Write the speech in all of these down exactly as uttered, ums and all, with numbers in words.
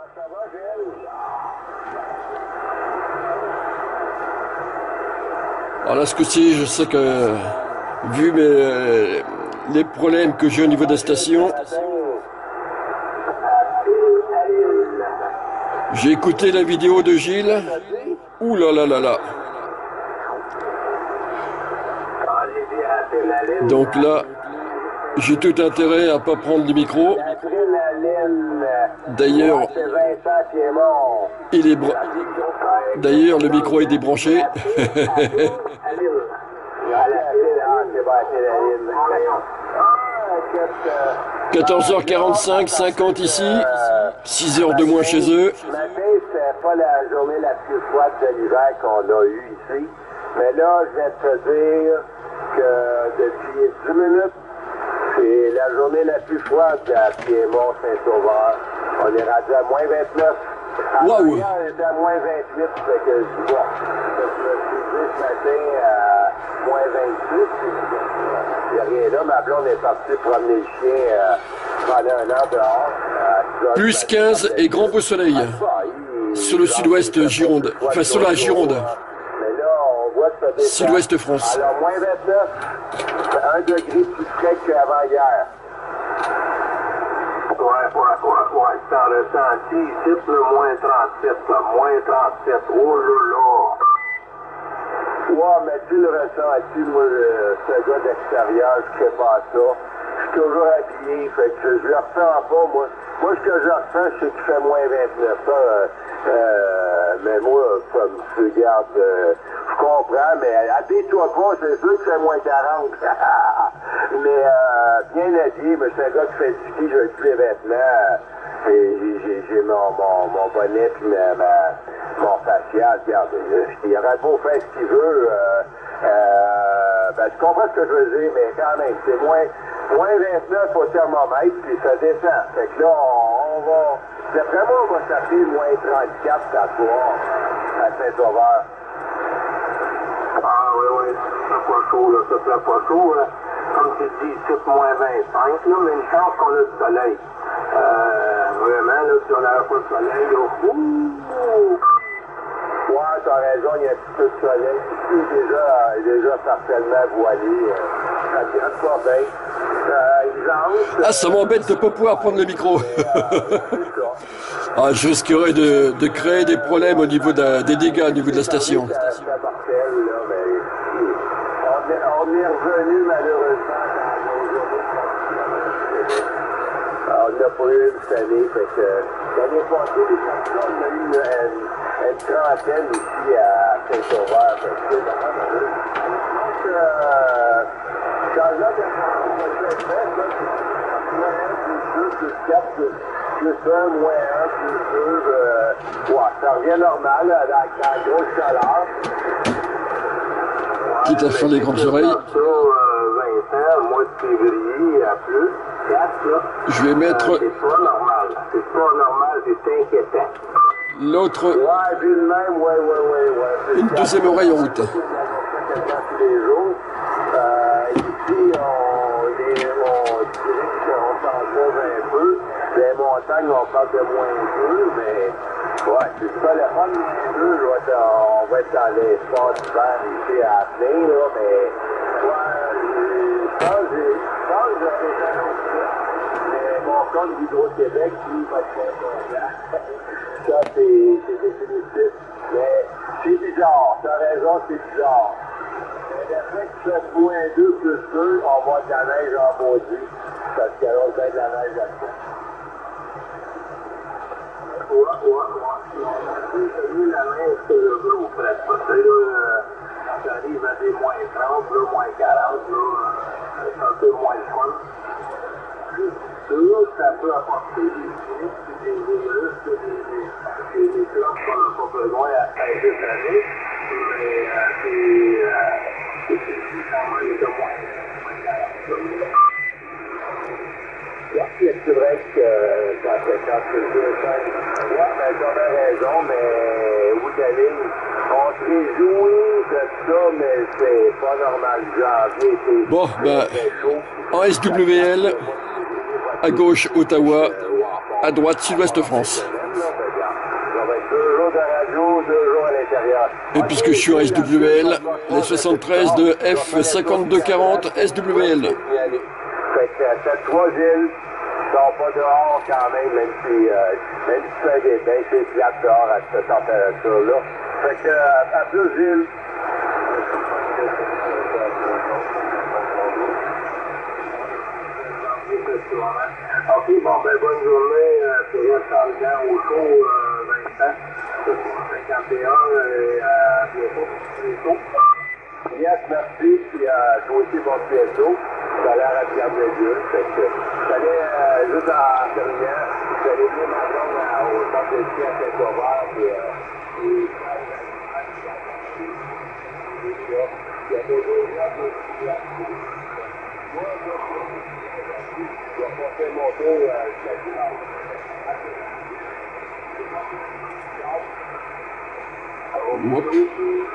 Alors là, ce coup-ci, je sais que, vu mes, les problèmes que j'ai au niveau de la station, j'ai écouté la vidéo de Gilles. Ouh là là là là. Donc là, j'ai tout intérêt à pas prendre le micro. D'ailleurs, il est bra... D'ailleurs, le micro est débranché. quatorze heures quarante-cinq, cinquante ici, six heures de moins chez eux. Ce matin, c'était pas la journée la plus froide de l'hiver qu'on a eue ici. Mais là, je viens de te dire que depuis dix minutes, c'est la journée la plus froide à Piémont-Saint-Sauveur. On est rendu à moins vingt-neuf. Wow. On était à moins vingt-huit, fait que je vois. Je me suis dit ce matin à moins vingt-six. Il n'y a rien là. Ma blonde est partie promener le chien euh, pendant un an dehors. Euh, Plus quinze et grand beau soleil. Sur le sud-ouest Gironde. Enfin, sur la Gironde. Sud-ouest France. Alors, moins vingt-neuf, un degré plus frais qu'avant hier. Ouais, ouais, ouais, ouais, t'as ressenti ici, le moins trente-sept, là, moins trente-sept, oh là là. Ouais, mais tu le ressens, moi, ce gars d'extérieur, je fais pas ça. Je suis toujours habillé, fait que je le ressens pas, moi. Moi, ce que je ressens, c'est qu'il fait moins vingt-neuf, ça. Euh, euh, mais moi, comme tu regardes, euh, je comprends, mais habille-toi pas, c'est sûr que c'est moins quarante. Mais, euh, bien habillé, mais c'est un gars qui fait du ski depuis les vêtements. J'ai mon, mon, mon bonnet puis ma, ma, mon facial, regarde, il aurait beau faire ce qu'il veut. Euh, euh, ben, je comprends ce que je veux dire, mais quand même, c'est moins, moins vingt-neuf au thermomètre, puis ça descend. Fait que là, on, on va, d'après moi, on va s'appeler moins trente-quatre à soir, à Saint-Sauveur. Ah oui, oui, ça fait pas chaud, là, ça fait pas chaud, là. Comme tu dis, c'est moins vingt-cinq, là, mais une chance qu'on a du soleil. Euh, vraiment, là, si on n'avait pas de soleil, là, ouh! Ouais, t'as raison, il y a un petit peu de soleil. Ici, déjà, déjà partiellement voilé. Euh, ça tient pas bien. Euh, ils entrent, Ah, ça m'embête de ne pas pouvoir prendre le micro. Ah, je risquerais de, de créer des problèmes au niveau de la, des dégâts au niveau de la station. On est revenu malheureusement dans nos journées. On n'a pas eu une cette année, fait que l'année passée, les personnes, on a eu une, une, une trentaine ici à Saint-Sauveur, fait que c'est vraiment malheureux. Donc, euh, quand là, on va faire ça, moins un, plus deux, plus quatre, plus, plus un, moins un, plus deux, euh, ouais, ça revient normal, dans la grosse chaleur. Quitte à faire les grandes oreilles. vingt ans, mois de février à plus, quatre, là. Je vais mettre C'est pas normal. C'est pas normal, c'est inquiétant. l'autre, Ouais, vu de même, ouais, ouais, ouais, ouais. une deuxième oreille en route. Tous les jours. Euh, ici, on, les, on dirait qu'on s'en trouve un peu. Les montagnes, on parle de moins deux, mais ouais, c'est pas le fun, moins deux. On va être dans l'espace d'hiver ici à Athènes, là, mais ouais, je pense que j'ai fait un autre truc. Mais mon compte d'Hydro-Québec, lui, va être très content. Ça, c'est définitif. Mais c'est bizarre. T'as raison, c'est bizarre. Mais d'après que tu fais moins deux plus deux, on va de la neige en maudit. Parce qu'il y a l'autre de la neige là-dedans. Ouais, ouais, ouais. J'ai mis la main sur le gros fret. Parce que là, j'arrive à des moins trente, là, moins quarante, là, c'est un peu moins le fun. Ça, ça peut apporter des chiffres, des virus, des, des, des, des cloques qu'on n'a pas besoin à faire cette année. Mais euh, c'est quand même de moins quarante. C'est vrai que quand c'est deux cinq, ouais, ben j'avais raison, mais où d'aller, on se réjouit de ça, mais c'est pas normal. Janvier, c'est Bon, ben, en S W L, à gauche, Ottawa, à droite, Sud-Ouest France. l'intérieur. Et puisque je suis en S W L, les soixante-treize de F cinquante-deux quarante S W L. Fait que euh, ces trois îles sont pas dehors quand même, même si, euh, même si c'est des bains, c'est plate dehors à cette température-là. Fait que euh, à deux îles, OK, bon, ben bonne journée, euh, Pierre Charles au show, euh, Vincent, cinquante et un, et à bientôt. bientôt. Yes, merci, puis euh, toi aussi, bon bientôt. Ça a l'air à te garder Dieu. Fait que, j'allais, euh, juste en terminant, j'allais venir ma blonde à- au centre de ski à Saint-Sauveur, puis, euh, puis, il y avait des gens qui moi, moi, je vais passer mon tour euh, jusqu'à dimanche. Oups.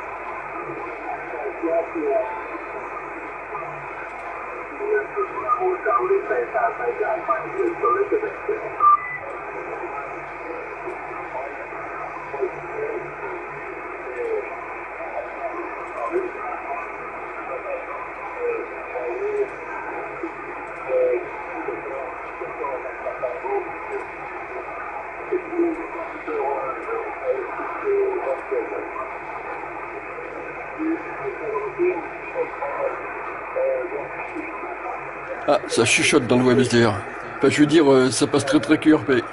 Ah, ça chuchote dans le web S D R. Enfin, je veux dire, euh, ça passe très très Q R P.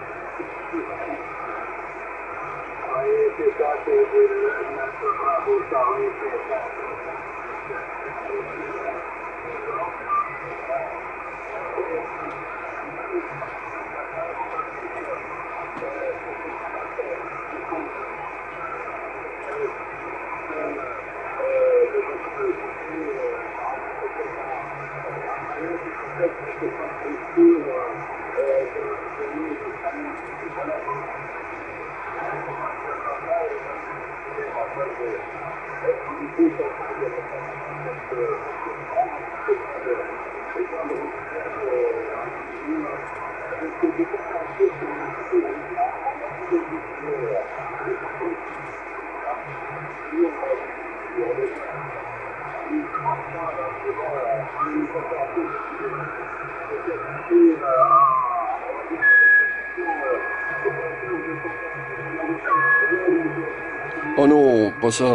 Oh non, pas ça.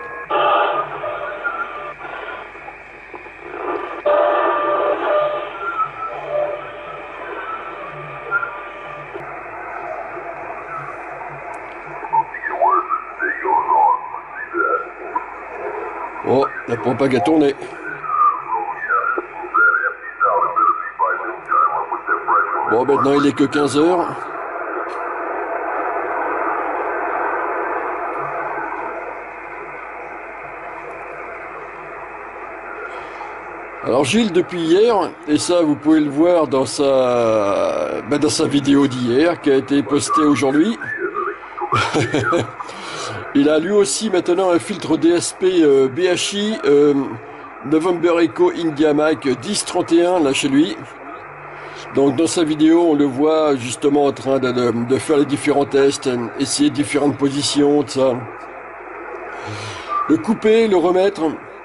Oh, la propague a tourné. Bon, maintenant il est que quinze heures. Alors Gilles, depuis hier, et ça vous pouvez le voir dans sa, ben, dans sa vidéo d'hier qui a été postée aujourd'hui, il a lui aussi maintenant un filtre D S P euh, B H I euh, November Echo India Mike dix trente et un là chez lui. Donc dans sa vidéo on le voit justement en train de, de, de faire les différents tests, essayer différentes positions, tout ça. Le couper, le remettre.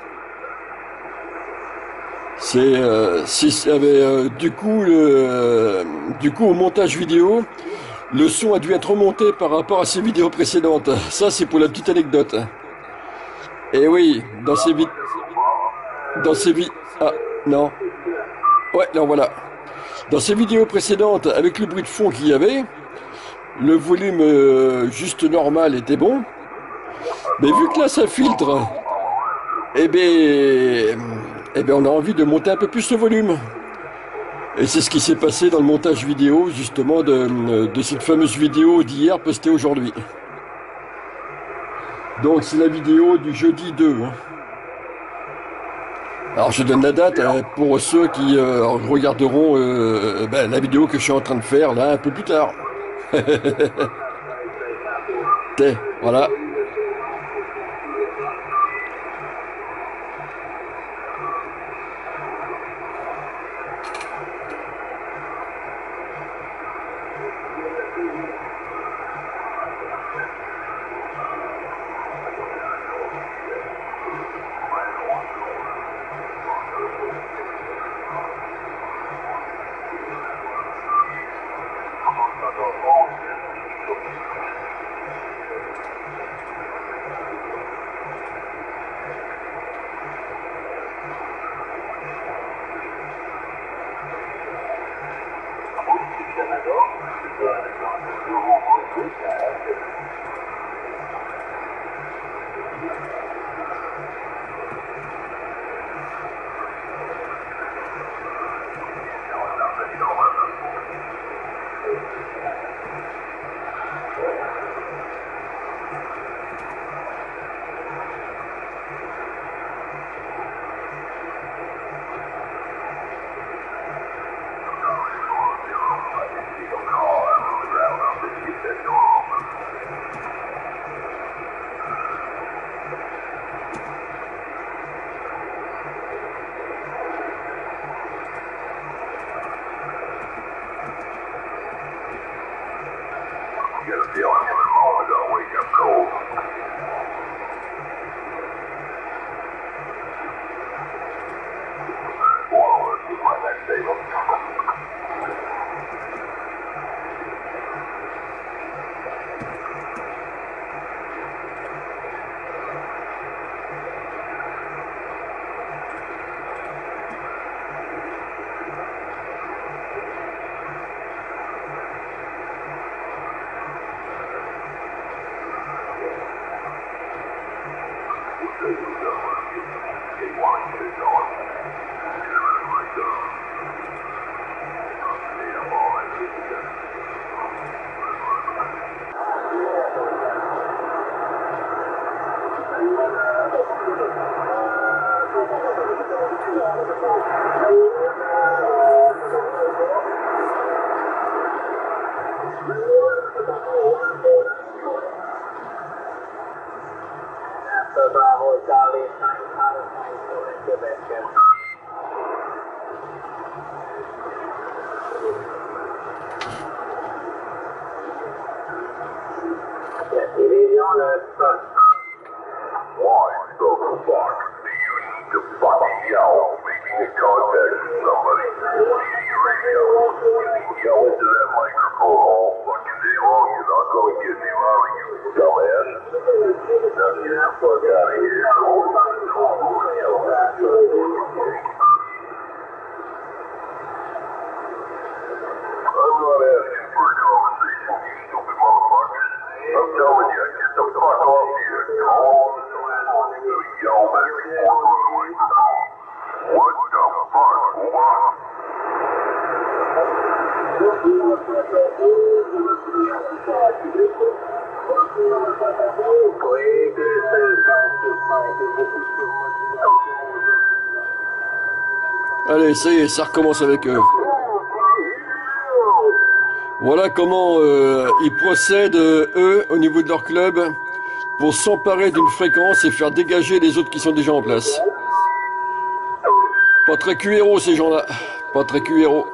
C'est euh, si avait euh, du coup le, euh, du coup au montage vidéo, le son a dû être remonté par rapport à ses vidéos précédentes. Ça c'est pour la petite anecdote. Et oui, dans ces vid dans ces vi ah non. Ouais, là voilà. Dans ces vidéos précédentes, avec le bruit de fond qu'il y avait, le volume euh, juste normal était bon. Mais vu que là ça filtre, eh ben eh ben on a envie de monter un peu plus le volume. Et c'est ce qui s'est passé dans le montage vidéo, justement, de, de cette fameuse vidéo d'hier postée aujourd'hui. Donc c'est la vidéo du jeudi deux. Hein. Alors je donne la date hein, pour ceux qui euh, regarderont euh, ben, la vidéo que je suis en train de faire là un peu plus tard. T'es, voilà. Allez, ça y est, ça recommence avec eux. Voilà comment euh, ils procèdent, euh, eux, au niveau de leur club, pour s'emparer d'une fréquence et faire dégager les autres qui sont déjà en place. Pas très Q R O ces gens-là, pas très Q R O.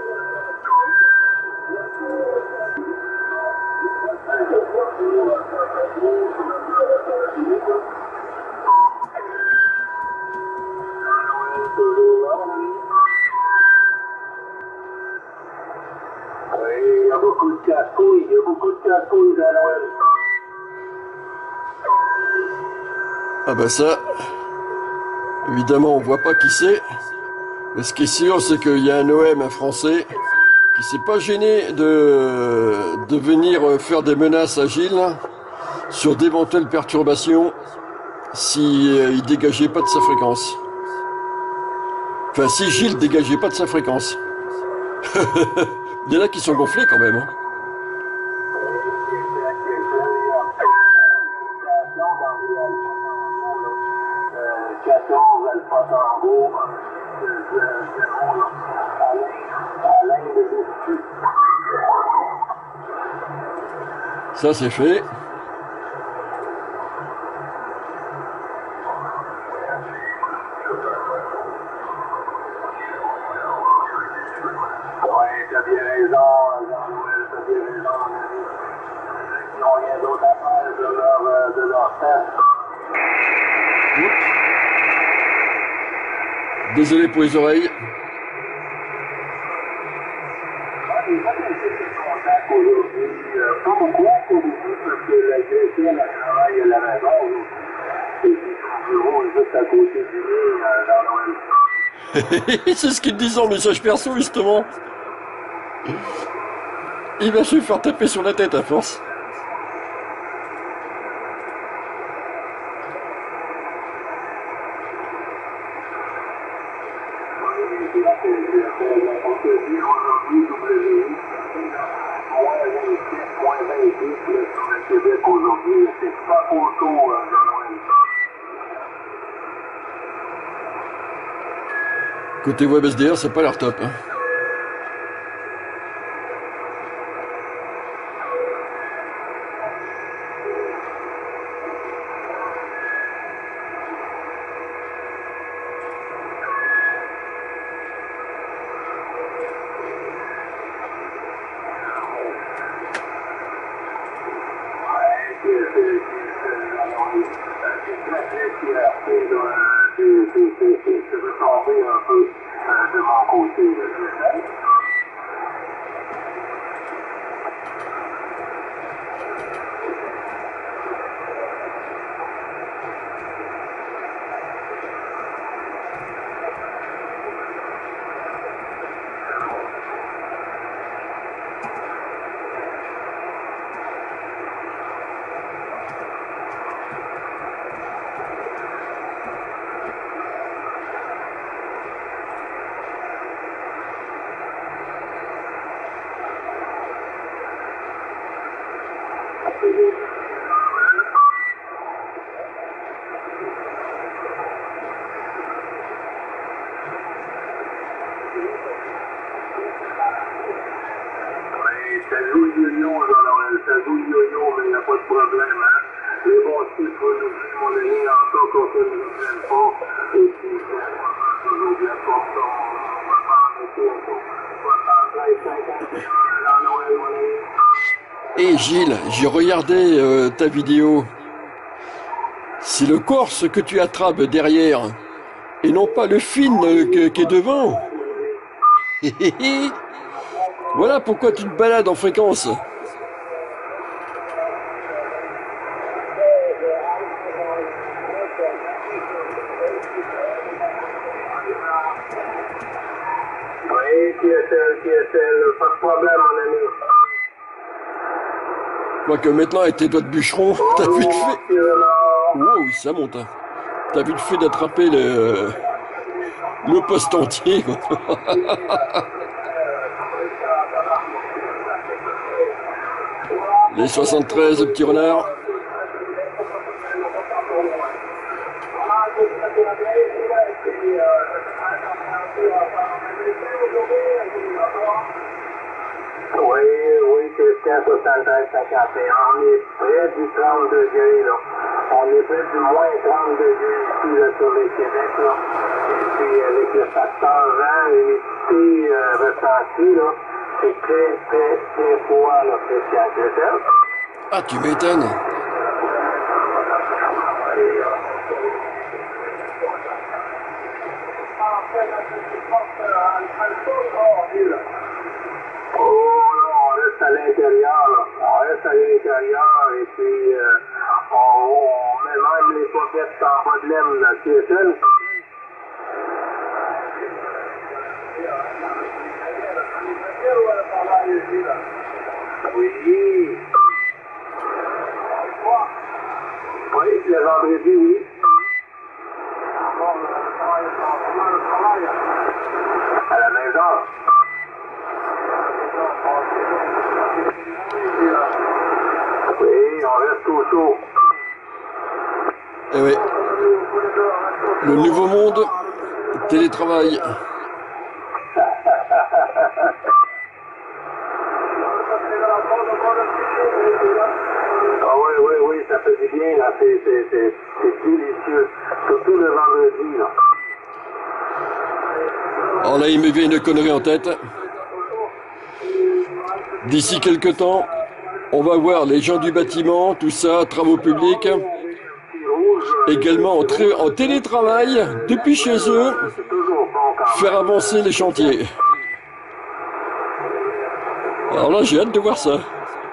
Ah bah ça, évidemment on voit pas qui c'est, mais ce qui est sûr c'est qu'il y a un O M, un Français, qui s'est pas gêné de, de venir faire des menaces à Gilles sur d'éventuelles perturbations si euh, il dégageait pas de sa fréquence. Enfin si Gilles dégageait pas de sa fréquence. Il y en a qui sont gonflés quand même. Hein. Ça c'est fait. Désolé pour les oreilles. C'est ce qu'il disait en message perso justement. Il va se faire taper sur la tête à force. photo, euh, Jean-Noël. Côté web S D R, c'est pas l'air top. Hein. Je veux tomber un peu de mon côté. Ça joue le yo-yo, Jean-Noël, ça joue le yo-yo, mais il n'y a pas de problème, hein. Les bons titres vont nous dire mon ami encore qu'on fait une deuxième fois, et puis on va toujours bien portant, on va pas arrêter encore. soixante-treize cinquante et un, Jean-Noël, mon ami. Et Gilles, j'ai regardé euh, ta vidéo. C'est le Corse que tu attrapes derrière, et non pas le Finn euh, que- qui est devant. Voilà pourquoi tu te balades en fréquence. Oui, T S L, T S L, pas de problème, mon ami. Quoique maintenant avec tes doigts de bûcheron, t'as vite Bonjour, fait. monsieur Renard. Wow, oui, ça monte. Hein. T'as vite fait d'attraper le, le poste entier. Quoi. Les soixante-treize, le petit renard. Oui, oui, Christian, soixante-treize cinquante et un. On est près du trente degrés, là. On est près du moins trente degrés ici, là, sur les Québec, là. Et puis, avec le facteur vent, l'humidité euh, ressentie, là, c'est très, très, très froid, là, Christian. C'est ça? Ah, tu m'étonnes. Oh non, on reste à l'intérieur, là. On reste à l'intérieur et puis euh, on, on met même les poquettes en bas de laine, là. Tu es seul? Oui. Oui, le vendredi, oui. À la maison. Oui, on reste au chaud. Eh oui. Le nouveau monde, télétravail. Ah oui, oui, oui, ça fait du bien, là. C'est, c'est, c'est, c'est délicieux. Surtout le vendredi, là. Alors là, il me vient une connerie en tête. D'ici quelques temps, on va voir les gens du bâtiment, tout ça, travaux publics, également en, tra- en télétravail, depuis chez eux, C'est toujours bon quand faire avancer les chantiers. Alors là, j'ai hâte de voir ça.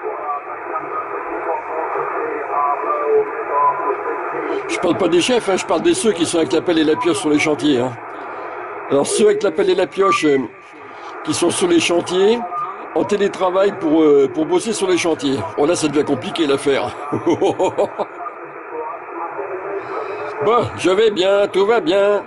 Je parle pas des chefs, hein, je parle des ceux qui sont avec la pelle et la pioche sur les chantiers. Hein. Alors ceux avec la pelle et la pioche euh, qui sont sur les chantiers, en télétravail pour, euh, pour bosser sur les chantiers. Oh là, ça devient compliqué l'affaire. Bon, je vais bien, tout va bien.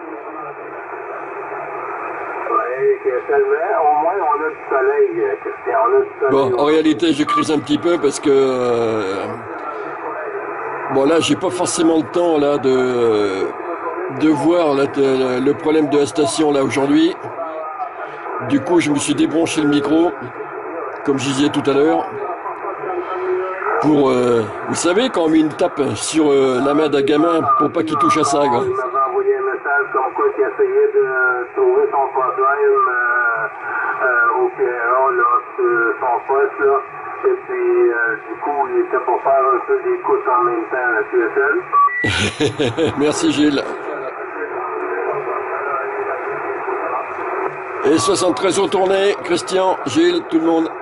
Oui, que seulement, au moins, on a du soleil, euh, Christian. On a du soleil. Bon, en réalité, je crise un petit peu parce que euh, Bon là, j'ai pas forcément le temps là de de voir là, de, le problème de la station là aujourd'hui. Du coup, je me suis débranché le micro, comme je disais tout à l'heure, pour, euh, vous savez, quand on met une tape sur euh, la main d'un gamin pour pas qu'il touche à ça, quoi. Il m'avait envoyé un message comme quoi il essayait de trouver son problème euh, euh, au P R A, là, sur son poste, là. Et puis, euh, du coup, il était pour faire un peu d'écoute en même temps à la Q S L. Merci Gilles. Et soixante-treize au tourné, Christian, Gilles, tout le monde.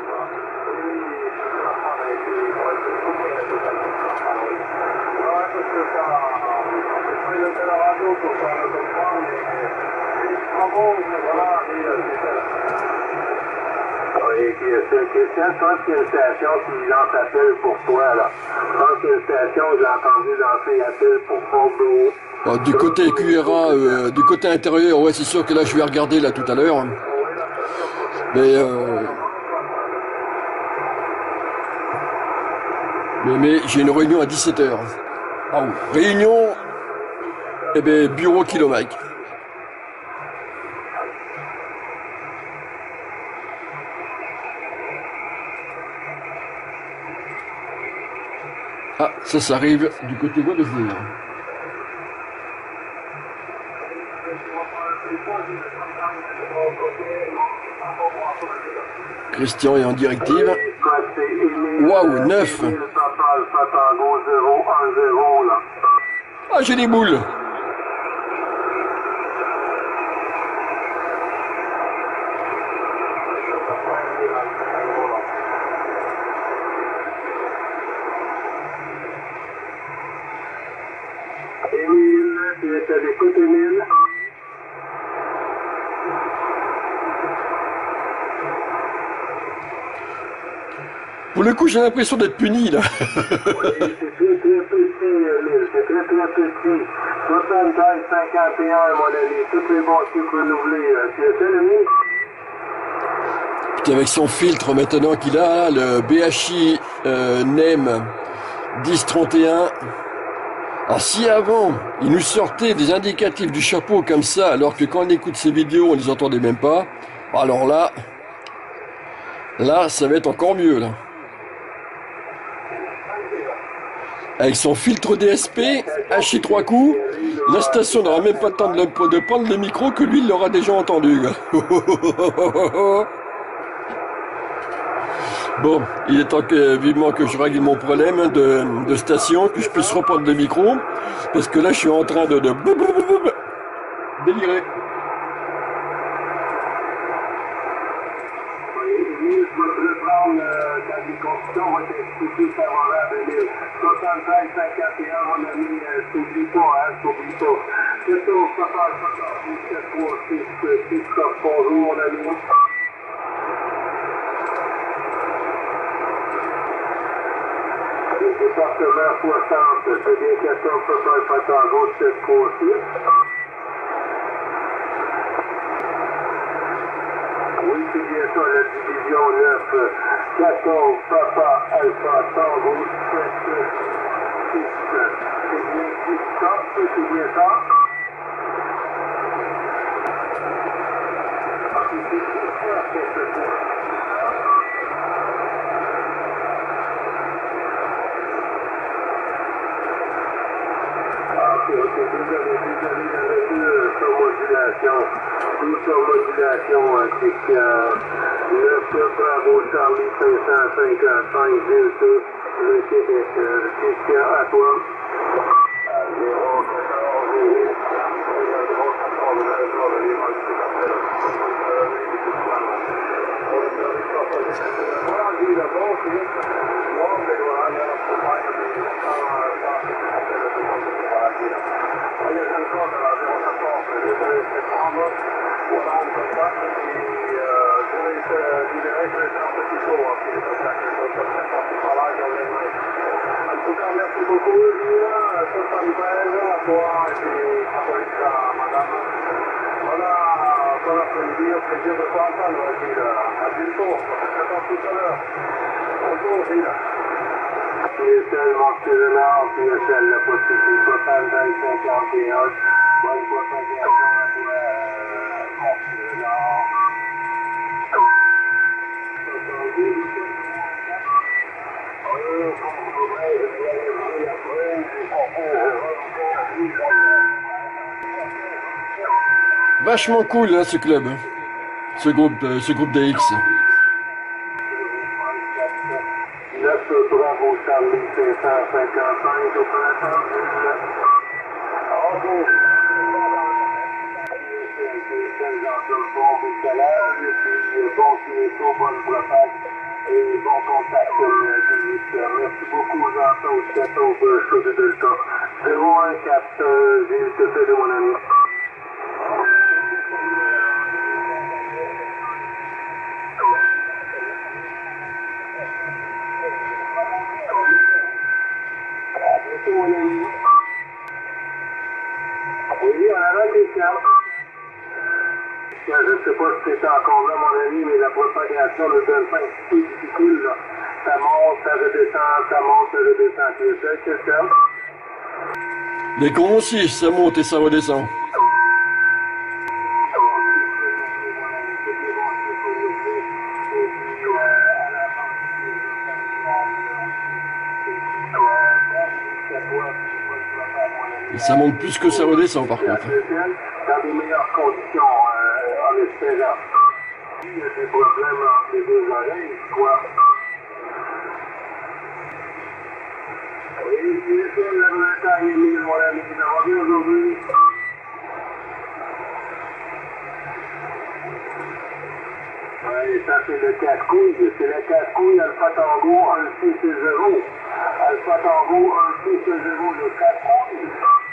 Christian, je pense qu'il y a une station qui lance appel pour toi, là. Je pense qu'il y a une station, j'ai entendu lancer appel pour Fort-Beau. Bon, du côté Q R A, euh, du côté intérieur, ouais, c'est sûr que là, je vais regarder là tout à l'heure. Mais, euh, mais, mais j'ai une réunion à dix-sept heures. Ah oui, réunion, eh ben, bureau Kilomike. Ah, ça, ça arrive du côté Guadeloupe. Christian est en directive. Waouh, neuf. Ah, j'ai des boules. Émile, tu es à l'écoute, Émile? Pour le coup, j'ai l'impression d'être puni, là. Oui, c'est très, très petit, Émile, c'est très, très petit. soixante-treize cinquante et un, mon ami, tous les bons chiffres renouvelés. Tu es ça, Émile? Puis avec son filtre maintenant qu'il a, le B H I euh, N E M dix trente et un. Alors si avant, il nous sortait des indicatifs du chapeau comme ça, alors que quand on écoute ces vidéos, on les entendait même pas, alors là, là, ça va être encore mieux, là. Avec son filtre D S P, haché trois coups, la station n'aura même pas le temps de, le, de prendre le micro que lui, il l'aura déjà entendu. Bon, il est temps que, vivement que je règle mon problème de, de station, que je puisse reprendre le micro, parce que là, je suis en train de, de délirer. soixante-treize cinquante et un, mon ami, t'oublie pas, hein, t'oublie pas. C'est ça, papa, papa, sept trois six six, bonjour, mon ami. Département soixante, c'est bien quatorze, papa, papa, gauche, sept trois six. Oui, c'est bien ça, la division neuf, quatorze, papa, alpha, cent, gauche, sept, six, c'est bien six, stop, c'est bien ça. C'est six, c'est ça. Ok, ok, désolé, désolé, j'avais vu euh, sur modulation, tout sur modulation, euh, c'est que neuf Bravo Charlie cinq cent cinquante-cinq, deux deux, le Québec, euh, Christian, à toi. zéro merci beaucoup, soixante-treize, à toi, et puis à madame. Voilà, bon après-midi, au plaisir de t'entendre, Gilles. À bientôt, on se retrouve tout à l'heure. Bonjour, Gilles. monter le nord, puis celle là, pas de souci, soixante-dix cinquante et un. Bonne propagation à toi, euh, monter le nord. Vachement cool, hein, ce club. Ce groupe, euh, ce groupe D X. neuf Bravo Charlie cinq cent cinquante-cinq, opérateur OK. Jean-Claude, bon décalage, puis bon sinéto, bonne propage et bon contact pour le D X. Merci beaucoup, Jean-Claude, quatorze, Chaud de Delta. zéro un quatre, Gilles, que c'est de mon ami. Oui, on a des cartes. Je ne sais pas si c'est encore là, mon ami, mais la propagation ne donne pas un petit peu difficile. Là. Ça monte, ça redescend, ça monte, ça redescend. Tu es seul, Christian? Les cons aussi, ça monte et ça redescend. Et ça monte plus que ça redescend par contre. Dans des meilleures conditions, euh, en espérant. Il y a des problèmes entre les deux oreilles, quoi. Oui, bien sûr, la Bretagne est mise, mon ami. Ça va bien aujourd'hui? Oui, ça c'est le casse-couille. C'est le casse-couille Alpha Tango un six zéro. Alpha Tango un six zéro, le casse-couille.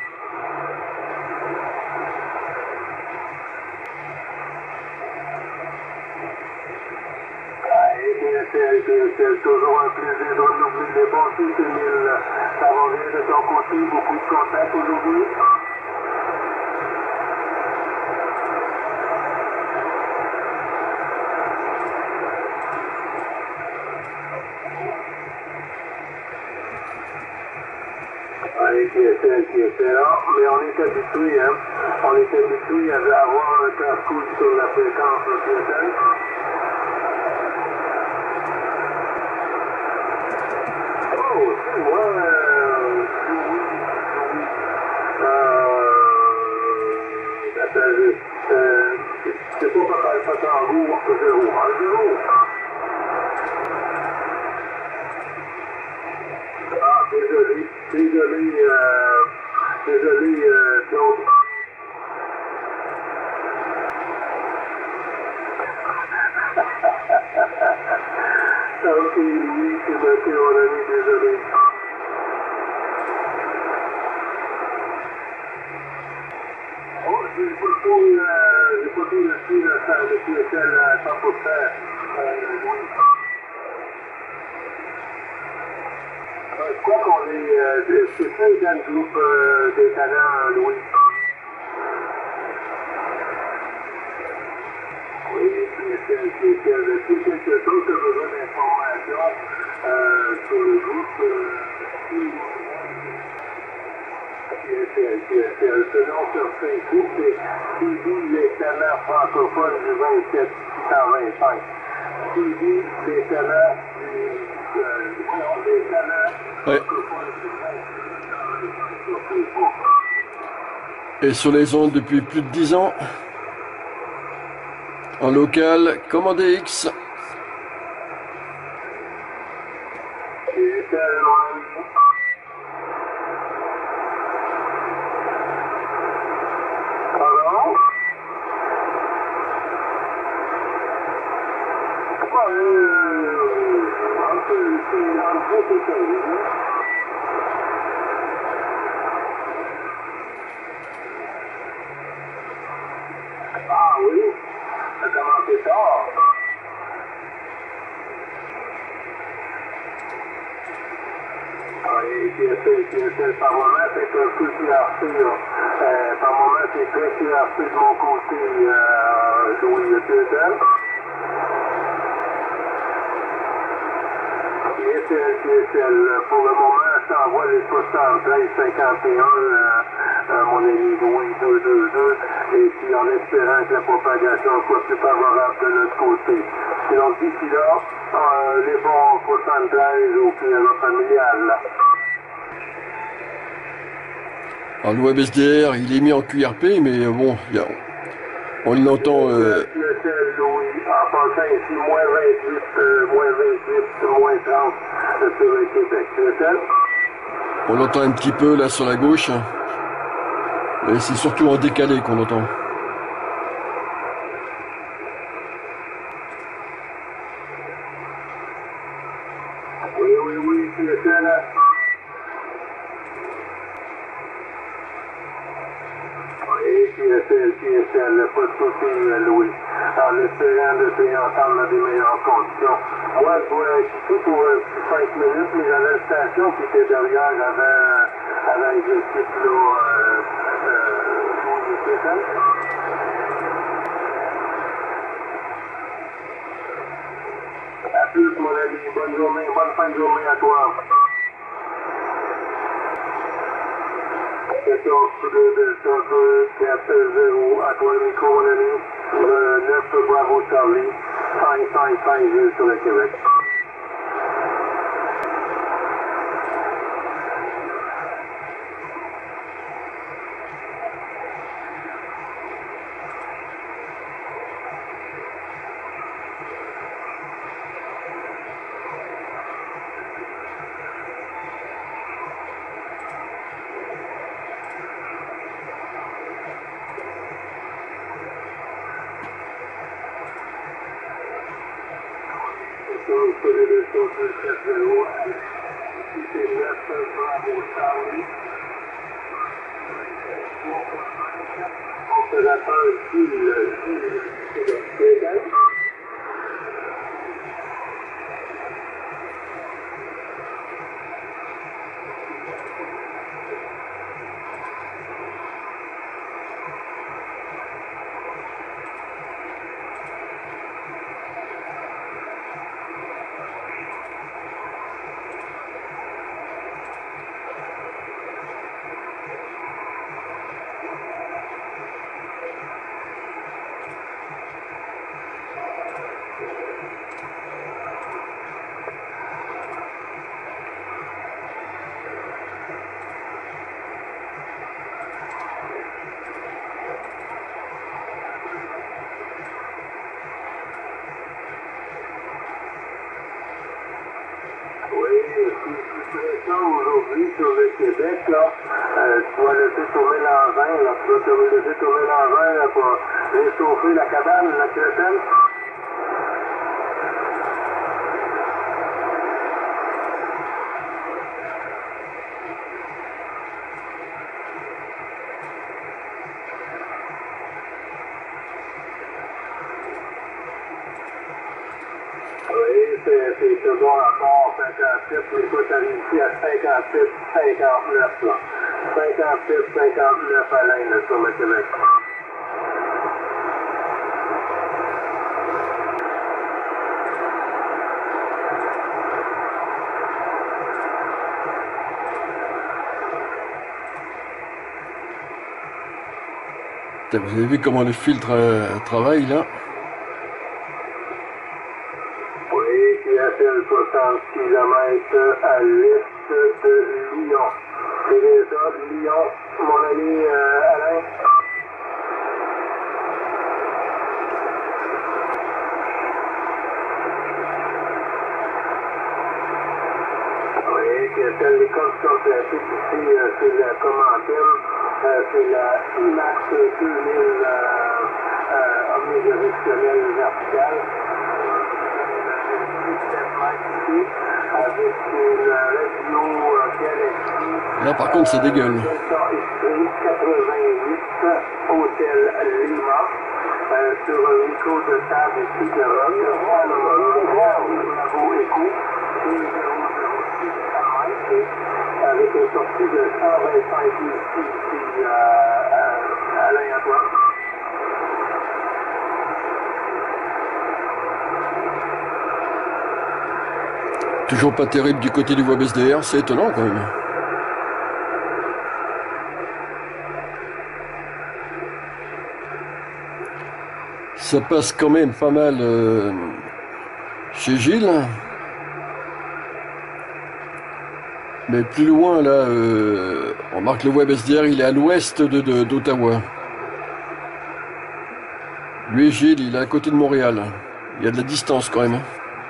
C'est toujours un plaisir de renouveler les bons six mille. Ça va bien de ton côté, beaucoup de contacts aujourd'hui. Oui, qui est qui est là, mais on est habitué, hein. On est habitué à avoir un casse-couille sur la fréquence qui est moi, euh, oui, oui. Euh, attends, euh, c'est pas papa le Fatango, zéro, un zéro. Ah, désolé, désolé, euh, désolé, euh, Claude. Ok, oui, c'est noté, mon ami, désolé. Oh, j'ai pas tout, euh, j'ai pas tout reçu, là, ça, le P S L à cent pour cent, euh, oui. Euh, je crois qu'on est, euh, c'est ça, dans le groupe euh, des talents, Louis. Oui, P S L, P S L, si quelque chose, tu as besoin d'informations euh, sur le groupe, euh, P S L, P S L, selon sur Facebook, c'est T V, les talents francophones du vingt-sept six cent vingt-cinq. T V, les talents du, euh, non, les talents Ouais. francophones du vingt-sept six cent vingt-cinq sur Facebook. Et sur les ondes depuis plus de dix ans. En local, comme en D X. P S L, mon ami. Pardon? Euh, entre, c'est entre et quinze. Ah oui, ça a commencé tard. Oui, P S L, P S L, par moment, c'est un peu Q R C, là. Euh, par moment, c'est très Q R C de mon côté, euh, Louis, P S L. P S S L, T S L. Pour le moment, je t'envoie les soixante-treize cinquante et un, euh, euh, mon ami Louis deux deux deux, et puis en espérant que la propagation soit plus favorable de notre côté. Sinon, d'ici là, euh, les bons soixante-treize au climat familial, là. Alors le WebSDR, il est mis en Q R P, mais bon, y a, on l'entend... Euh... T S L, Louis, en passant ici, moins vingt-huit, euh, moins vingt-huit, moins trente euh, sur le Québec. T S L. On l'entend un petit peu là sur la gauche. Et c'est surtout en décalé qu'on entend. Oui, oui, oui, T S L. Oui, T S L, T S L, pas de souci, Louis. En espérant de t'entendre dans des meilleures conditions. Moi, je dois quitter pour euh, cinq minutes, mais j'avais une station qui était derrière avant, avant que je quitte là, euh, euh, Louis, T S L. À plus, mon ami. Bonne journée, bonne fin de journée à toi. quatorze deux Delta deux quatre zéro à toi le micro, mon ami. Le neuf Bravo Charlie, cinq cinq cinq Ville sur le Québec. Aujourd'hui, sur le Québec, là, euh, tu dois laisser tourner l'engin, là, tu dois te laisser tourner l'engin là, pour réchauffer la cabane, la crételle. Oui, c'est toujours encore cinquante-sept, mais toi, t'arrives ici à cinquante-sept, cinquante-neuf, là. cinquante-sept, cinquante-neuf à l'Inde, là, sur le Québec. Vous avez vu comment le filtre euh, travaille là? Oui, T S L soixante kilomètres à l'est de Lyon. C'est déjà Lyon, mon ami euh, Alain. Oui, T S L, les codes sont placés ici, euh, c'est la commandème, euh, c'est la IMAX deux mille euh, euh, omnidirectionnelle verticale. Avec une radio Galaxy. Là par contre ça dégueule. quatre-vingt-huit Hôtel Lima euh, sur un micro de table et de rock. Bravo Echo avec une sortie de cent vingt-cinq ici, ici euh, à Alain Antoine. Toujours pas terrible du côté du WebSDR, c'est étonnant quand même. Ça passe quand même pas mal euh, chez Gilles. Mais plus loin, là, euh, on remarque le WebSDR, il est à l'ouest de, de, d'Ottawa. Lui, Gilles, il est à côté de Montréal. Il y a de la distance quand même.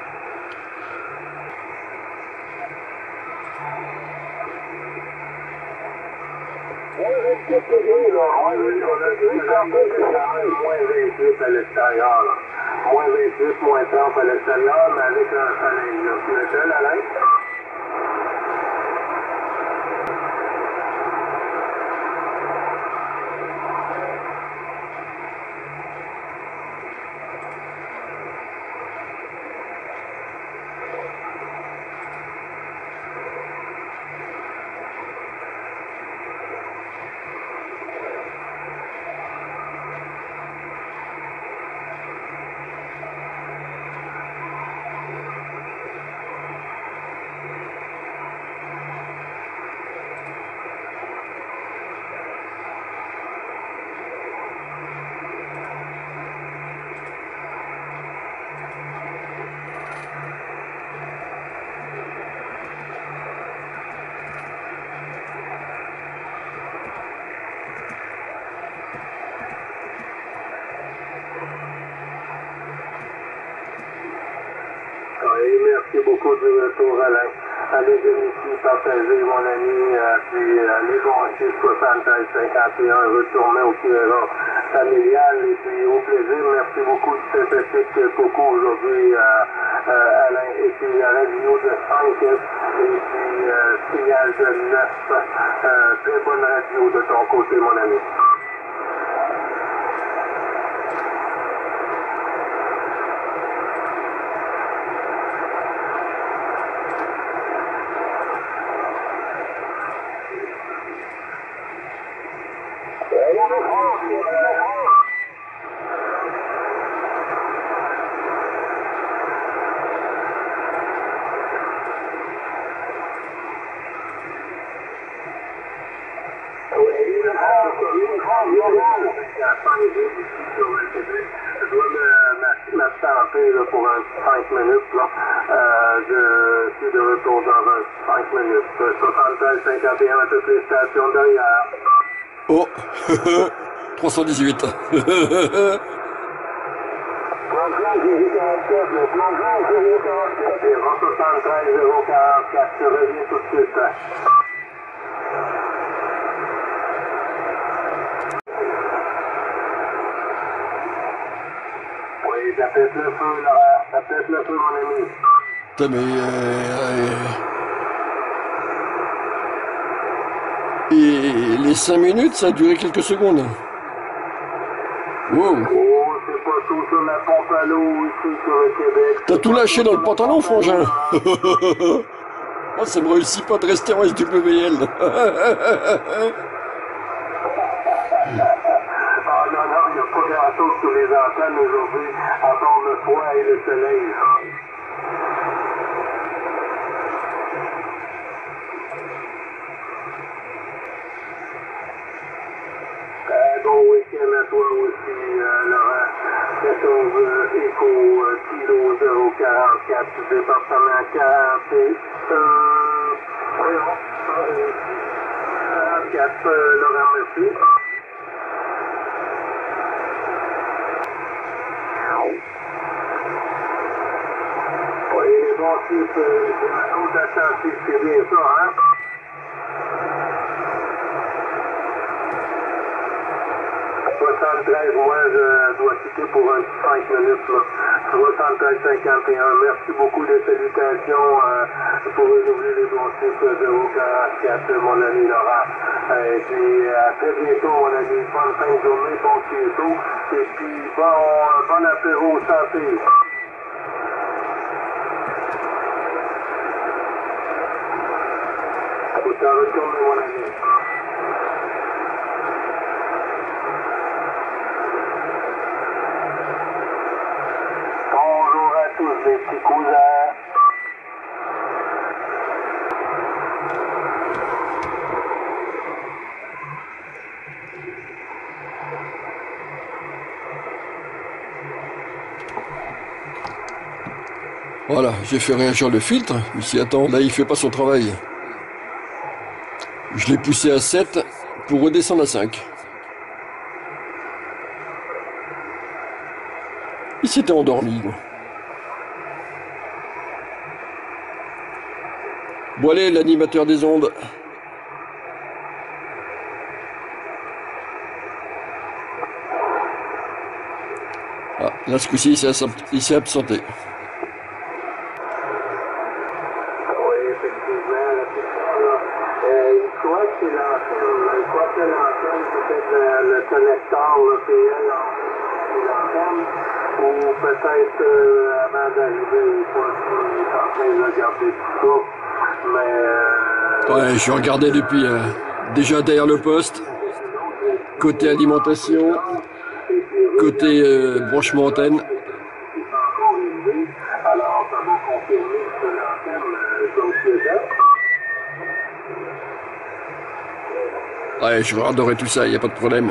Moins vingt-huit à l'extérieur. Moins vingt-huit, moins trente à l'extérieur, mais avec un soleil. Tu es seul, Alain? Merci beaucoup du retour, Alain. Allez, Denis, partagez, mon ami, euh, puis euh, les bons chiffres soixante-treize cinquante et un, retourner au Q R A familial, et puis au plaisir. Merci beaucoup de sympathique Coco aujourd'hui, euh, euh, Alain, et puis à radio de cinq, et puis euh, signal de neuf. Euh, très bonne radio de ton côté, mon ami. Je dois m'absenter pour un cinq minutes. Là. Euh, je suis de retour dans un cinq minutes. soixante-treize cinquante et un à toutes les stations derrière. Oh trois cent dix-huit. soixante-treize zéro quarante-quatre, je reviens tout de suite. Oui, ça pète le feu, Laurent. Ça pète le feu, mon ami. Putain, mais... Euh, euh... Et les cinq minutes, ça a duré quelques secondes. Wow. Oh, c'est pas tout sur la pompe à l'eau ici sur le Québec. T'as tout lâché dans le pantalon, frangin. Moi, ça me réussit pas de rester en S W L. Ah non, non, il n'y a pas grand-chose sur les antennes aujourd'hui, à part le froid et le soleil. Euh, bon week-end à toi aussi, euh, Laurent. quatorze euh, Éco euh, Kilo zéro quarante-quatre, département quarante et un. Voyons, euh, quarante-quatre, euh, Laurent, merci. Oui, les bons chiffres, euh, de la côte atlantique, c'est bien ça, hein? soixante-treize, moi je dois quitter pour un petit cinq minutes. Là. soixante-treize cinquante et un, merci beaucoup des salutations euh, pour renouveler les bons chiffres zéro quarante-quatre, mon ami Laurent. Euh, et puis à très bientôt, mon ami. Bonne fin de journée, bon bientôt. Et puis bon, bon apéro, santé. Faut t'en retourner, mon ami. Bonjour à tous les petits cousins. Voilà, j'ai fait réagir le filtre. Je me suis dit, attends, là il fait pas son travail. Je l'ai poussé à sept pour redescendre à cinq. Il s'était endormi. Bon allez, l'animateur des ondes. Ah, là ce coup-ci, il s'est absenté. Oui, effectivement, là, c'est ça, là. Euh, je crois que c'est l'antenne, je crois que l'antenne, peut-être le, le connecteur, le P L, c'est l'antenne, ou peut-être euh, avant d'arriver, je crois qu'il est en train de regarder tout ça. Mais. Euh, ouais, je regardais depuis euh, déjà derrière le poste, côté alimentation, côté euh, branchement antenne. Alors, ça m'a confirmé que l'antenne, donc, dedans. Ouais, je regarderai tout ça, il n'y a pas de problème.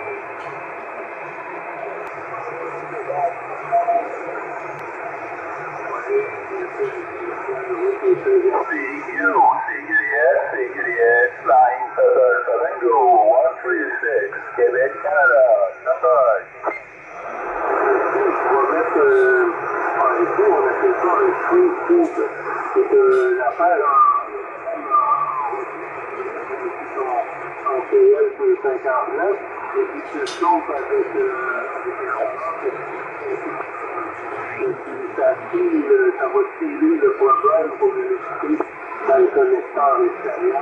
Québec, Canada, stand-by. On va mettre euh, en effet, on appelle ça un free couple. C'est que l'affaire en, en P L deux cinquante-neuf, et puis se chauffe avec, euh, et puis ça, file, ça va tirer le problème pour l'université dans le connecteur extérieur.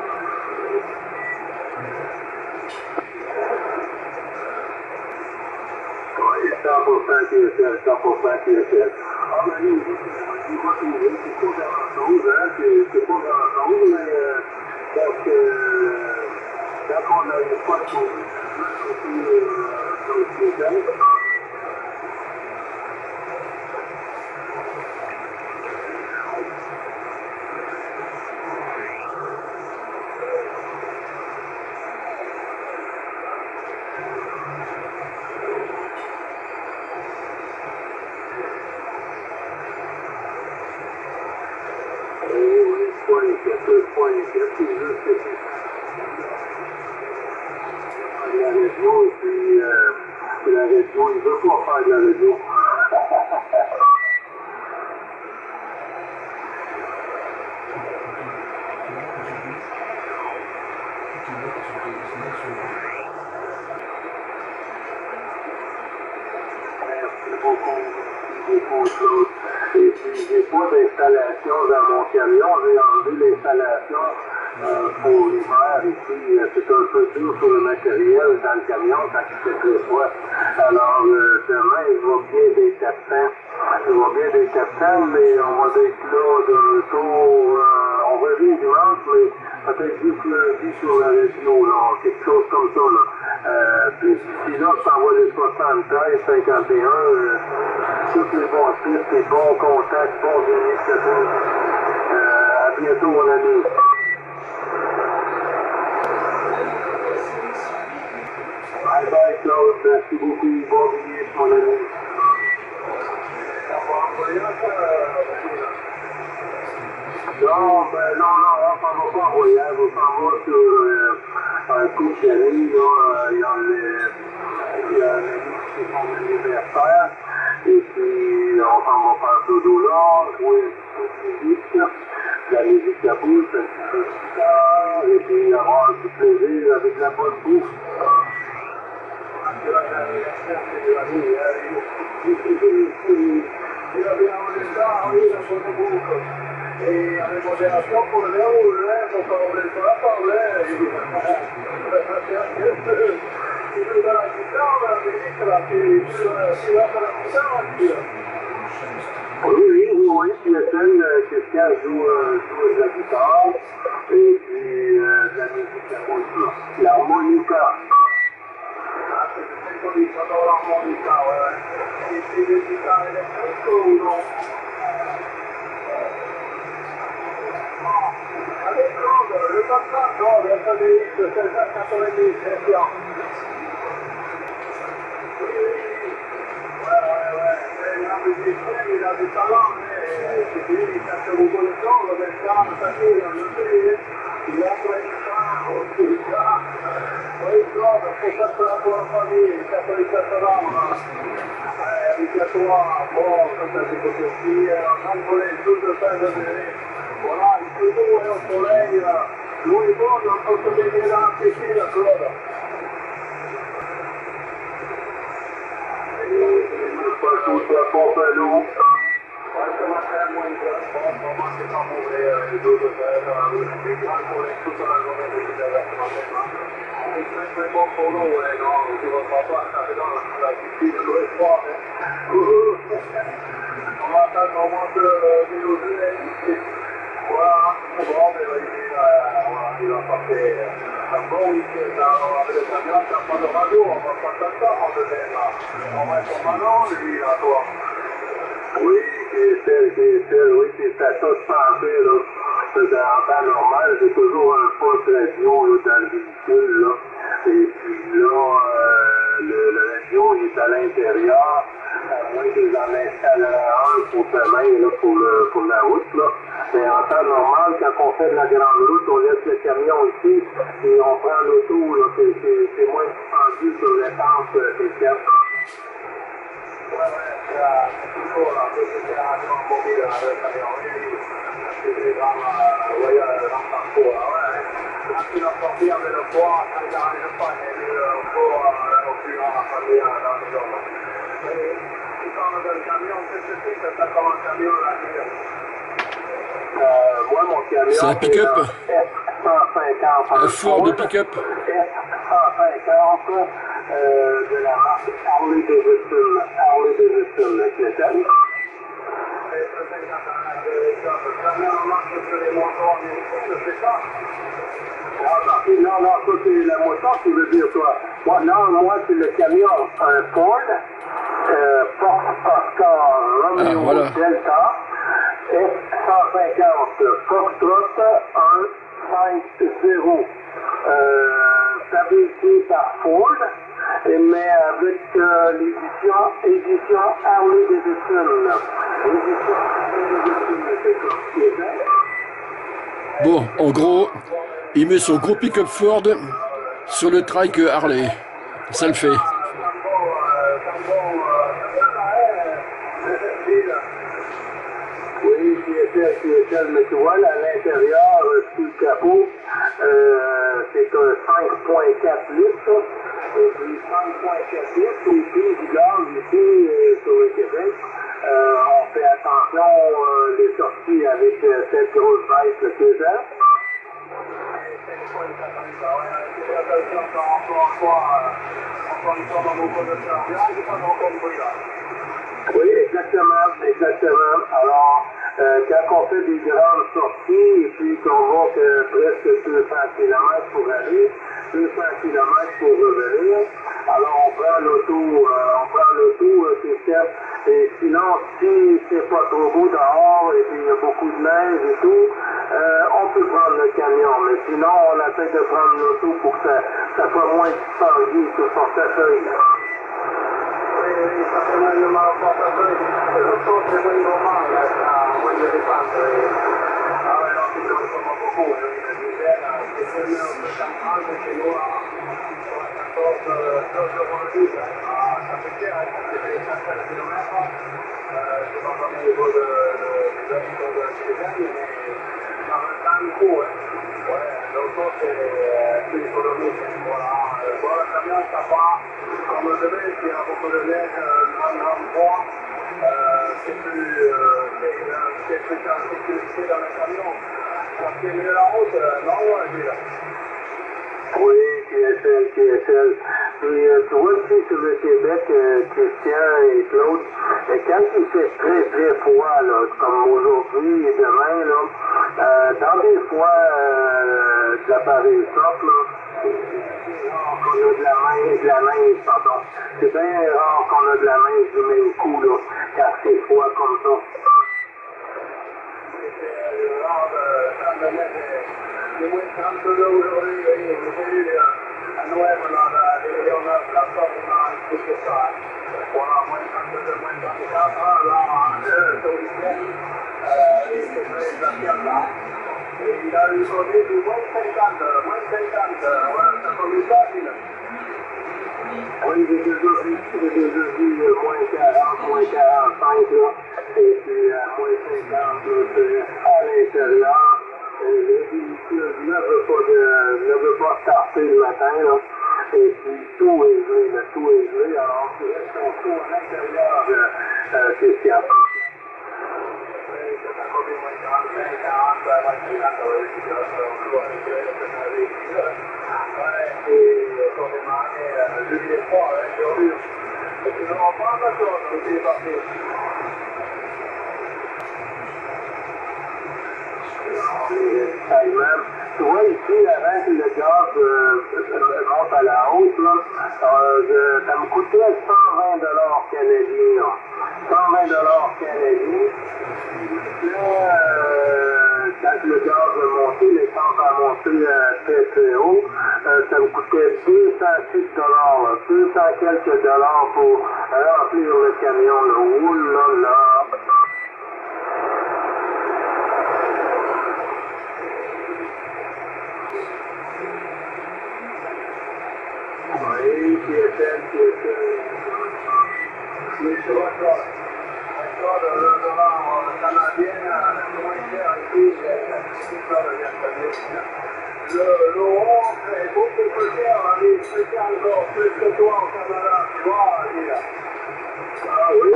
cent pour cent T S L, cent pour cent T S L. Ah, ben, nous, on va trouver, c'est pas grand-chose, hein, c'est pas grand-chose, mais, euh, donc, euh, quand on a une fois qu'on veut dans le Québec, la radio, puis euh, la radio, il veut pas faire de la radio. Merci beaucoup. Beaucoup de choses. Et puis, j'ai pas d'installation dans mon camion. J'ai enlevé l'installation euh, pour l'hiver. Et puis, euh, c'est un peu dur sur le matériel dans le camion quand il fait très froid. Alors, euh, demain, il va bien des quatre cents. Il va bien des quatre cents, mais on va être là de retour. Euh, on va vivre dimanche, mais peut-être juste lundi sur la radio, là, quelque chose comme ça. Là. Euh, puis, si là, ça va les soixante-treize, cinquante et un, euh, tous les bons titres, les bons contacts, bons initiatives. Euh, à bientôt, mon ami. Bye bye, Claude. Merci beaucoup. Bon billet, mon ami. Non, ben non, non, on s'en va pas en voyage, on s'en va sur euh, un coup de d'amis, là, euh, il y a les, il y a les qui font l'anniversaire, et puis on s'en va faire dodo là, jouer une musique, la musique à bouche, un petit peu de guitare, et puis avoir du plaisir avec la bonne bouffe. Et avec modération pour le verre ou le lait, on ne peut pas parler. Il joue dans la guitare, dans la musique, là, il joue dans la guitare. Oui, oui, oui, oui. P S L, Christian joue, euh, joue de la guitare, et puis euh, de la musique à bouche, l'harmonica. Ah, c'est comme ils sont dans l'harmonica, ouais. Et c'est des guitares électriques ou non? Avec Claude, le contrat, non, le F D X de seize cent quatre-vingt-dix, c'est bien. Oui, oui, oui. Ouais, ouais, ouais. Il a du discret, il a du talent, mais Voilà, il fait beau et au soleil, l'eau est bonne, on peut se baigner dans la piscine, Claude. Pas tout ça pour l'eau. Ouais, ce matin, moins de bon, vraiment, c'est pas mauvais, les deux de terre, les grands collègues toute la journée de l'hiver ce matin. C'est très très bon pour l'eau, ouais, non, tu ne vas pas taper dans la piscine, l'eau est froide, hein. On va attendre au moins de l'eau. Voilà, bon, mais il, euh, il va passer un bon week-end avec le camion, t'as pas de radio, on va pas s'attendre, on devait là. On va être au Manon, lui, là, toi. Oui, c'est c'est oui, c'est à ça se penser, là. En temps normal, j'ai toujours un poste radio là, dans le véhicule, là. Et puis là, euh, le, le radio, il est à l'intérieur. À moins qu'ils en installent un pour demain, là, pour, le, pour la route, là. Mais en temps normal, quand on fait de la grande route, on laisse le camion ici et on prend l'auto, là. C'est moins suspendu sur l'étance des quatre. Ouais, ouais, c'est toujours là. C'est un mobile dans le camion. C'est des grands voyages dans le parcours, là, ouais. Quand tu l'as sorti avec le poids, ça ne dérange pas, mais le poids, au plus grand, ça vient dans le jour. Tu parles d'un camion, qu'est-ce que c'est que ça comme un camion là? Euh, moi, mon camion, c'est un pick-up. F cent cinquante. Un Ford de pick-up. F cent cinquante euh, de la marque Harley Davidson. Harley Davidson, c'est ça? Non, non, ça c'est la moto qui veut dire toi. Moi, non, moi c'est le camion, un Ford, euh, Fox Oscar Romeo ah, voilà. Delta, F cent cinquante, Foxtrot un cinq zéro, euh, fabriqué par Ford, mais avec euh, l'édition édition Harley Davidson. L'édition Harley Davidson, c'est ça. Bon, en gros, il met son gros pick-up Ford sur le trike Harley. Ça le fait. Oui, qui est qui est mais tu vois, à l'intérieur, sous le capot, euh, c'est un cinq virgule quatre litres. Et puis cinq virgule quatre litres, et puis du gaz ici, euh, sur le Québec. Euh, on fait attention euh, les sorties avec euh, cette grosse baisse de deux ans. Oui, exactement, exactement. Alors, euh, quand on fait des grandes sorties et puis qu'on va que presque deux cents kilomètres pour aller, deux cents kilomètres pour revenir, alors on prend l'auto, euh, on prend l'auto, euh, c'est certes. Et sinon, si c'est pas trop beau dehors et puis il y a beaucoup de neige et tout, euh, on peut prendre le camion. Mais sinon, on essaie de prendre l'auto pour que ça, ça soit moins suspendu sur son fauteuil. Oui, oui, ça fait moins de mal au portefeuille. L'auto, c'est moins normal, là, ça a moins de dépenses. Ah ouais, non, c'est comme ça, beaucoup. Une dizaine, c'est seulement un peu cinquante chez nous, quatorze euros le litre. Ah, ça fait cher, hein, c'est des cinq cents kilomètres. Je ne sais pas combien il vaut des habitants de Cézanne, mais ça me tend le coup, hein. Ouais, l'auto, c'est plus économique. Voilà, bon, le camion, ça part comme le bébé, il y a beaucoup de neige, grand, grand froid. C'est plus, c'est plus en sécurité dans le camion. Ça fait mieux la route, non, ouais, je dis là. Oui, T S L, T S L. Puis, euh, tu vois, ici sur le Québec, euh, Christian et Claude, et quand il fait très, très froid, là, comme aujourd'hui et demain, là, euh, dans des fois, euh, de l'appareil sorte, là, c'est rare qu'on a de la neige, de la neige, pardon. C'est bien rare qu'on a de la neige du même coup, là, quand c'est froid comme ça. C'est rare de, de mettre des moins trente degrés aujourd'hui, j'ai eu nueva, la de una plaza, una discusión. Bueno, muy antes de muy complicada, la autoridad dice que es la tierra. Y la disponibilidad es muy interesante, muy interesante. Bueno, está comenzando. Oui, j'ai déjà vu, j'ai déjà vu euh, moins quarante, moins quarante-cinq, là, et puis euh, moins cinquante, là, c'est à l'intérieur. Et le véhicule ne veut pas, de, ne veut pas starter le matin, là, et puis tout est gelé, là, tout est gelé, alors tu restes ton coup à l'intérieur, euh, euh, c'est fiable. Tu vois ici, avant que le gaz euh, monte à la hausse, là, euh, je, ça me coûtait cent vingt dollars canadiens. cent vingt dollars canadiens. Là, euh, quand le gaz a monté, l'essence a monté euh, très très haut, euh, ça me coûtait deux cent six dollars, deux cents quelques dollars pour remplir le camion. Là. Ouh là là! Oui, qui est elle, qui est elle. Oui, je vois ça. Le dollar canadien, moins cher ici, c'est ça le canadien. L'euro est beaucoup plus cher, allez, plus cher encore, plus que toi au Canada, tu vois, allez là. Ah oui?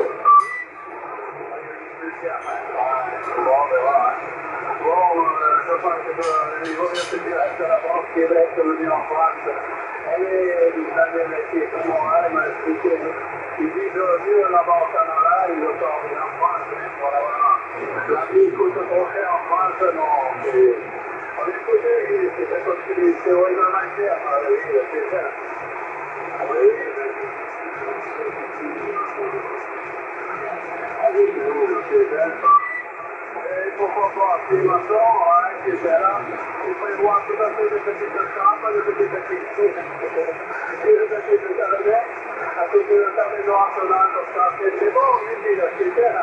Plus cher, bon, on verra. Bon, je pense que il vaut mieux se dire que la France Québec est venue en France. Elle est, vous savez, qui est comme moi, elle m'a expliqué. Ils vivent mieux là-bas au Canada, ils le sortent en France. Voilà, voilà. La vie coûte trop cher en France, non. On écoutait, c'était comme si c'était au humanitaire, oui, c'est ça. Oui, et pourquoi pas, c'est ma soeur, hein, et cetera. Il prévoit tout à fait de petites chambres, de petites piscines, et de petites jardins, à côté de sa maison arsenale, comme ça, c'est bon, lui dit, là, c'est ça.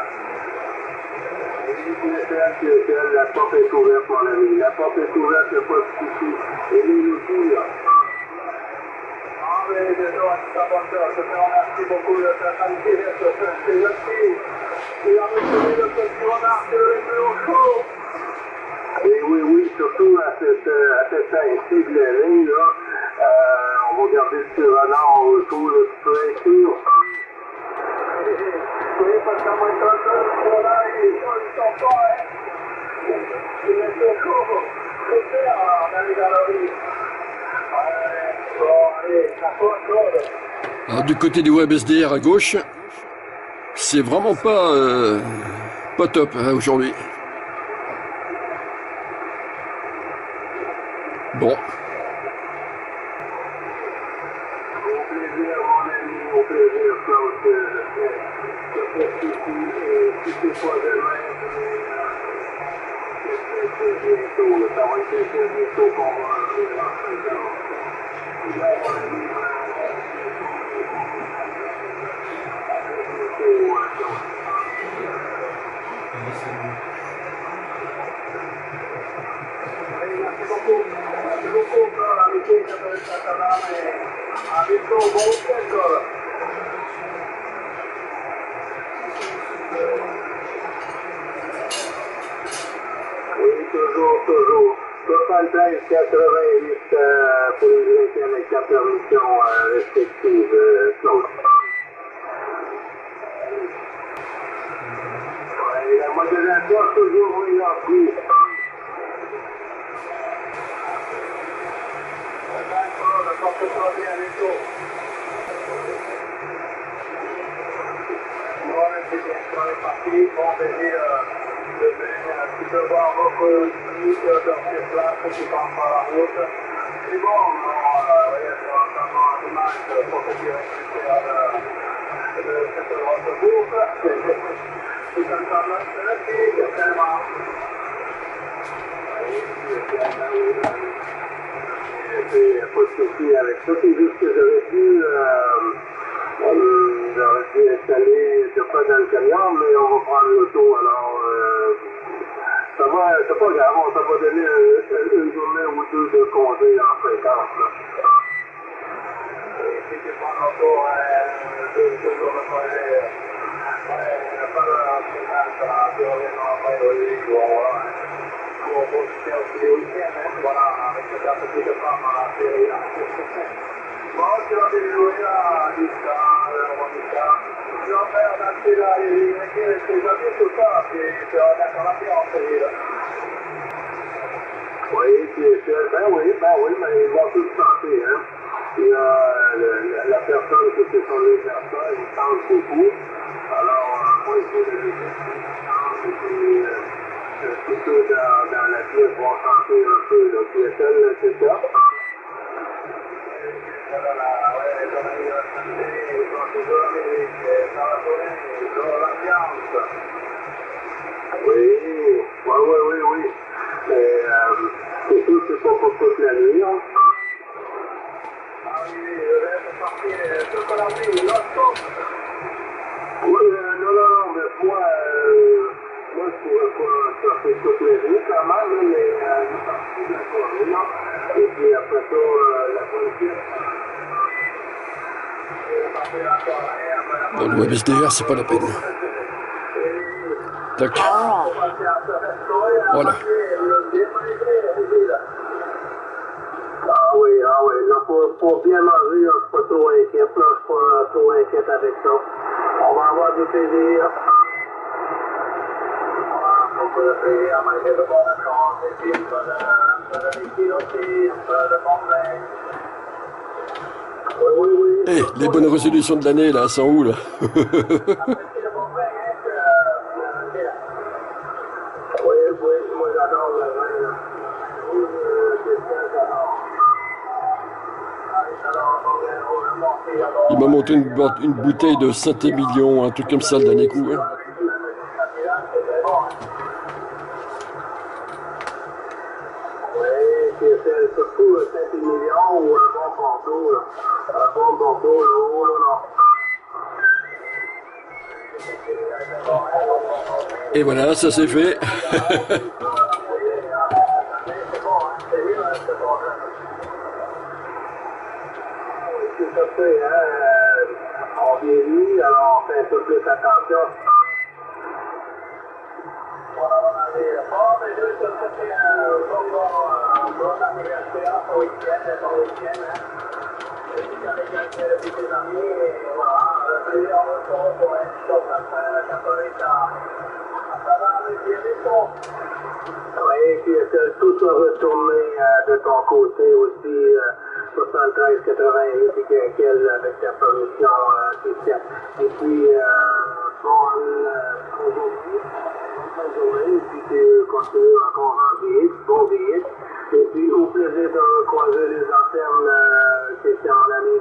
La porte est ouverte, mon ami, la porte est ouverte, il n'y a pas de souci. Et lui nous dit, là. Ah, mais déjà, c'est pas bon, je te remercie beaucoup de ta qualité, c'est gentil. Tu as reçu le petit renard, c'est le plus au chaud. Et oui, oui, surtout à cette, à cette temps-ci de l'année, là, euh, on va garder ce petit renard en retour, là, tu peux être sûr. Oui, parce qu'à moins de trente ans, ce renard, ils sont pas, hein. Il est toujours très cher dans les galeries. Bon, allez, ça passe, là. Alors du côté du Web S D R à gauche, c'est vraiment pas euh, pas top hein, aujourd'hui. Bon. Au plaisir, mon ami, au plaisir, Claude, de faire ceci, et si c'est pas demain, c'est bientôt, ça va être bientôt qu'on va rentrer dans Merci beaucoup. Merci beaucoup per l'amicizia per il catalane. Ha vinto un buon secolo. Oui, toujours, toujours. soixante-treize quatre-vingt-huit euh, pour les vingtaines avec la permission euh, respective, euh, Claude. Ouais, la modération toujours oui en plus. Porte-toi bien, Nico. Bon, c'est bien, on est parti. Bon, ben, j'ai euh, le bain, tu peux voir beaucoup de dans ces places qui passent par la route. C'est bon, on va y être vraiment en image pour que tu récupères cette grosse bouffe. C'est comme ça, là, c'est la fille, tellement. c'est pas de souci avec ça. C'est juste que j'aurais dû, euh, euh, j'aurais dû installer de quoi dans le camion, mais on va prendre l'auto. Alors, euh, ça va, c'est pas grave, ça va donner une, une journée ou deux de congé en fréquence. Là. Et si tu prends l'auto, euh, deux, deux jours de congé, euh, ouais, il n'y a pas de fréquence, ça va environ vingt au voilà. Pour profiter aussi les week-ends, hein, voilà, avec le cas de de femmes à la série, là. Bon, tu vas déjouer là, dix ans, on dit ça. Tu vas faire acheter là, les les amis, tout ça, puis tu vas mettre en ambiance, là. Oui, puis, ben oui, ben oui, mais ils vont tous chanter, hein. Il y a le, la, la personne qui fait son les personnes, il chante beaucoup. Alors, moi, il faut le laisser, il chante, et puis, euh, tous ceux dans, dans la pièce vont chanter un peu, là, puis elle, c'est ça. Oui, oui, oui, oui, oui. Mais euh, c'est sûr que c'est pas pour toute la nuit, hein. Ah oui, je vais partir toute la nuit, non-stop. Oui, euh, non, non, non, mais moi, euh, moi, je pourrais pas sortir toute la nuit quand même, mais euh, je suis parti de la soirée, non. Et puis après ça, euh, la politique. Dans le web S D R, c'est pas la peine. Tac. Voilà. Ah oui, ah oui, là, pour, pour bien manger, je suis pas trop inquiète, là, je suis pas trop inquiète avec ça. On va avoir du plaisir. On va beaucoup de plaisir à manger de bonnes choses, et puis un peu de, un peu de liquide aussi, un peu de bon vin. Oui, oui, oui. Eh, hey, les bonnes résolutions de l'année, là, sont où, là? Oui, oui, moi j'adore le vin, là. Oui, euh, c'est ça, j'adore. Il m'a monté une, une bouteille de Saint-Émilion, un truc comme ça le dernier coup. Hein. Oui, c'est surtout Saint-Émilion ou un bon Bordeaux, là. Un bon Bordeaux, là, oh là là. Et voilà, ça c'est fait. Hein, euh, on vieillit, alors on fait un peu plus attention. Voilà, on avait bon, mais je vais te souhaiter un bon, bon, bon anniversaire ce week-end, bon week-end. Hein. Et puis quand les gars avec tes amis, et voilà, le plaisir en retour pour un chose à faire quand on est à travers les pieds des sons. Oui, puis que tout soit retourné euh, de ton côté aussi. Euh, soixante-treize quatre-vingt-huit et quelques avec ta permission, euh, Christian. Et puis, euh, bonne euh, aujourd'hui, bonne journée, et puis tu continues encore en veillée, bon veillée. Et puis, au plaisir de croiser les antennes, euh, Christian, mon ami.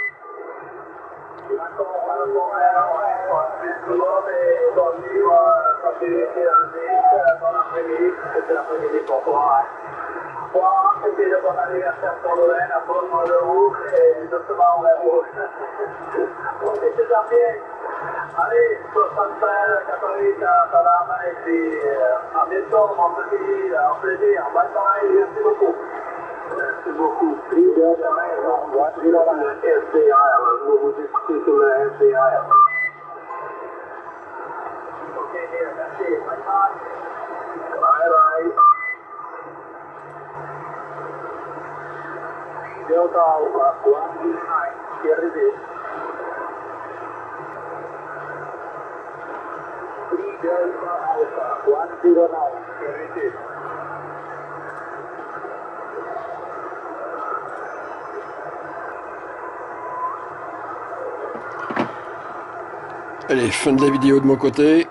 Bon, c'était le bon anniversaire pour Lorraine, à bon mois de août, et justement, on est rouge. Bon, c'était déjà bien. Allez, soixante-treize, quatre-vingt-huit, salam, et puis euh, à bientôt, mon petit, en plaisir. Bye bye, merci beaucoup. Merci beaucoup. Puis, demain, on va sur le S D R, je vais vous écouter sur le S D R. Ok, merci. Bye bye. Bye bye. Delta Alpha one zero nine, Kennedy. three Delta Alpha one zero nine, Kennedy. Allez, fin de la vidéo de mon côté.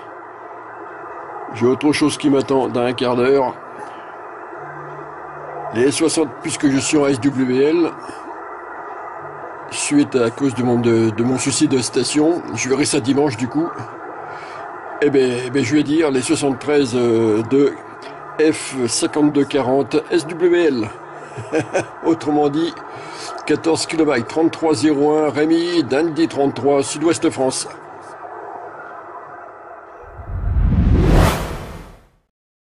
J'ai autre chose qui m'attend dans un quart d'heure. Les S soixante, puisque je suis en S W L, suite à cause de mon, de, de mon souci de station, je verrai ça dimanche du coup. Eh bien, eh ben, je vais dire les soixante-treize euh, de F cinquante-deux quarante S W L. Autrement dit, quatorze kilomètres, trente-trois zéro un, Rémi, Dundee trente-trois, Sud-Ouest France.